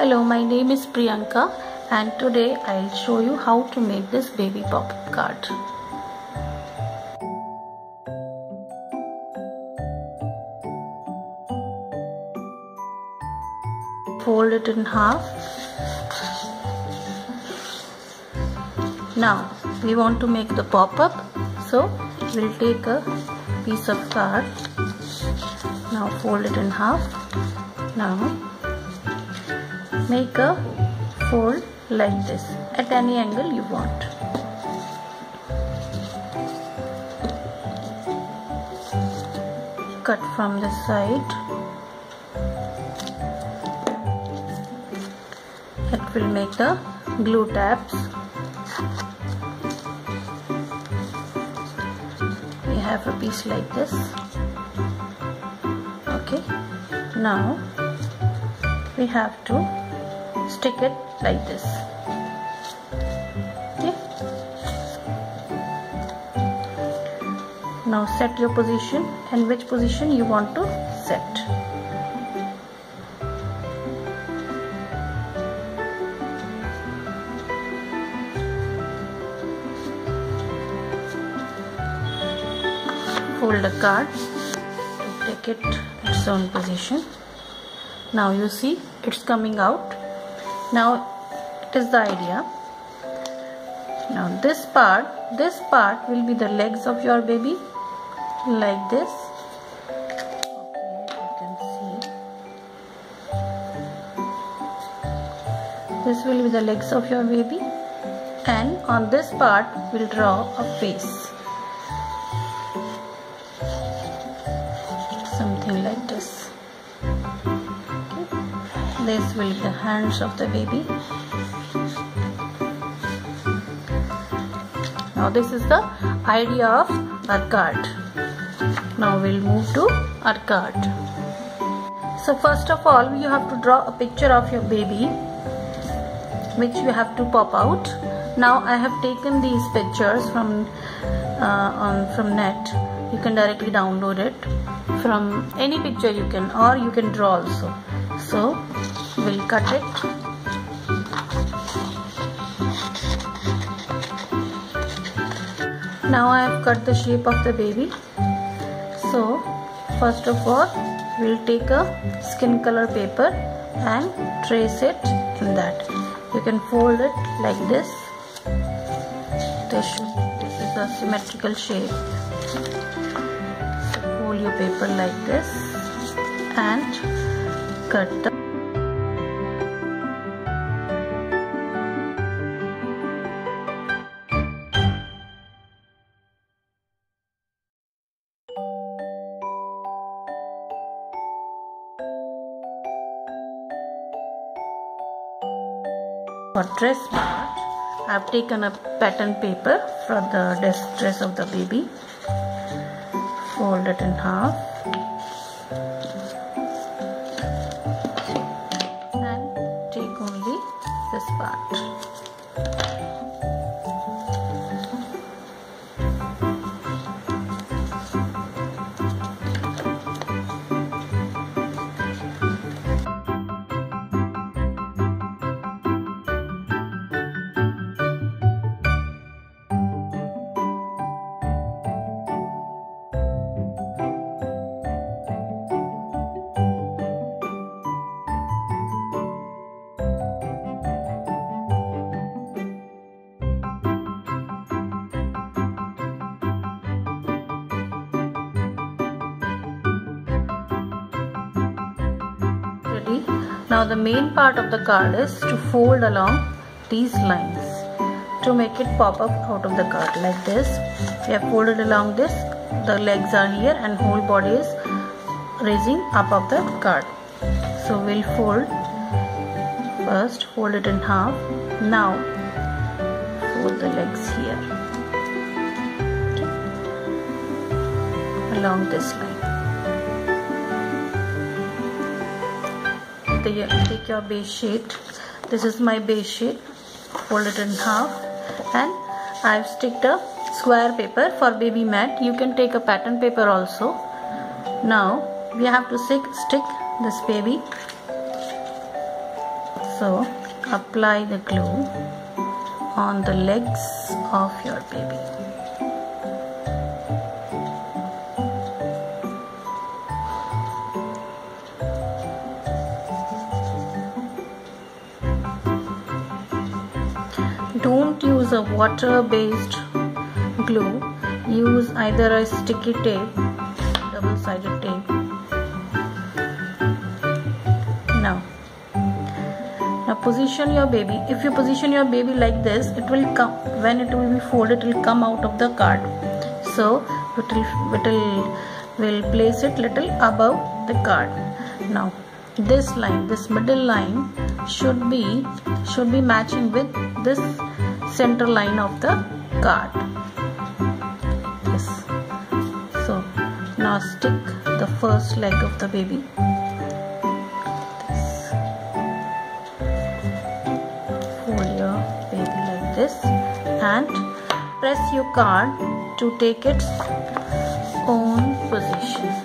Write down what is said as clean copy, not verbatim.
Hello, my name is Priyanka and today I'll show you how to make this baby pop-up card. Fold it in half. Now we want to make the pop-up, so we'll take a piece of card. Now fold it in half. Now make a fold like this at any angle you want. Cut from the side. It will make the glue tabs. We have a piece like this. Okay, now we have to stick it like this. Okay, now set your position and which position you want to set. Fold the card to take it its own position. Now you see it's coming out. Now it is the idea. Now this part will be the legs of your baby, like this. Okay, you can see. This will be the legs of your baby, and on this part we'll draw a face. Something like this. This will be the hands of the baby. Now this is the idea of our card. Now we'll move to our card. So first of all, you have to draw a picture of your baby, which you have to pop out. Now I have taken these pictures from net. You can directly download it from any picture you can, or you can draw also. So we'll cut it. Now I have cut the shape of the baby. So first of all, we'll take a skin color paper and trace it in that. You can fold it like this. This is a symmetrical shape. So fold your paper like this and cut the For dress part, I have taken a pattern paper for the dress of the baby. Fold it in half and take only this part. Now the main part of the card is to fold along these lines to make it pop up out of the card like this. We have folded along this, the legs are here and whole body is raising up of the card. So we'll fold first, fold it in half. Now fold the legs here, okay, along this line. Take your base sheet. This is my base sheet. Fold it in half, and I've sticked a square paper for baby mat. You can take a pattern paper also. Now we have to stick this baby So apply the glue on the legs of your baby. Don't use a water-based glue. Use either a sticky tape, double-sided tape. Now position your baby. If you position your baby like this, it will come, when it will be folded, it will come out of the card. So we'll place it little above the card. Now this line, this middle line should be matching with this center line of the card. Yes. So now stick the first leg of the baby. Fold your baby like this and press your card to take its own position.